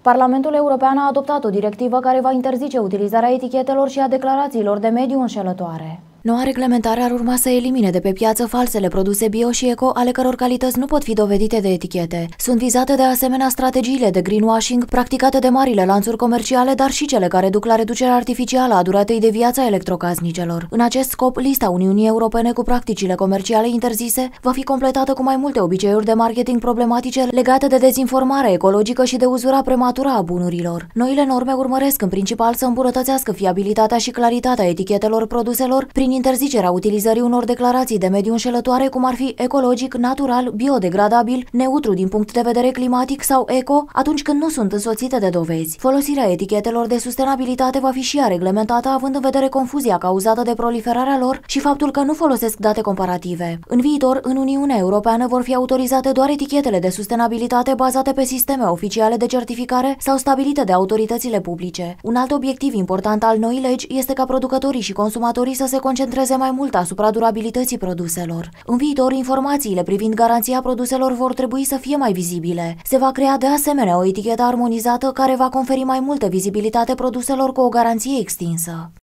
Parlamentul European a adoptat o directivă care va interzice utilizarea etichetelor și a declarațiilor de mediu înșelătoare. Noua reglementare ar urma să elimine de pe piață falsele produse bio și eco, ale căror calități nu pot fi dovedite de etichete. Sunt vizate de asemenea strategiile de greenwashing practicate de marile lanțuri comerciale, dar și cele care duc la reducerea artificială a duratei de viață a electrocasnicelor. În acest scop, lista Uniunii Europene cu practicile comerciale interzise va fi completată cu mai multe obiceiuri de marketing problematice legate de dezinformare ecologică și de uzura prematură a bunurilor. Noile norme urmăresc în principal să îmbunătățească fiabilitatea și claritatea etichetelor produselor prin interzicerea utilizării unor declarații de mediu înșelătoare, cum ar fi ecologic, natural, biodegradabil, neutru din punct de vedere climatic sau eco, atunci când nu sunt însoțite de dovezi. Folosirea etichetelor de sustenabilitate va fi și ea reglementată, având în vedere confuzia cauzată de proliferarea lor și faptul că nu folosesc date comparative. În viitor, în Uniunea Europeană vor fi autorizate doar etichetele de sustenabilitate bazate pe sisteme oficiale de certificare sau stabilite de autoritățile publice. Un alt obiectiv important al noii legi este ca producătorii și consumatorii să se concentreze mai mult asupra durabilității produselor. În viitor, informațiile privind garanția produselor vor trebui să fie mai vizibile. Se va crea de asemenea o etichetă armonizată care va conferi mai multă vizibilitate produselor cu o garanție extinsă.